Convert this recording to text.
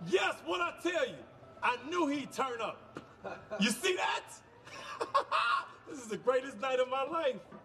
Yes, what I tell you? I knew he'd turn up. You see that? This is the greatest night of my life.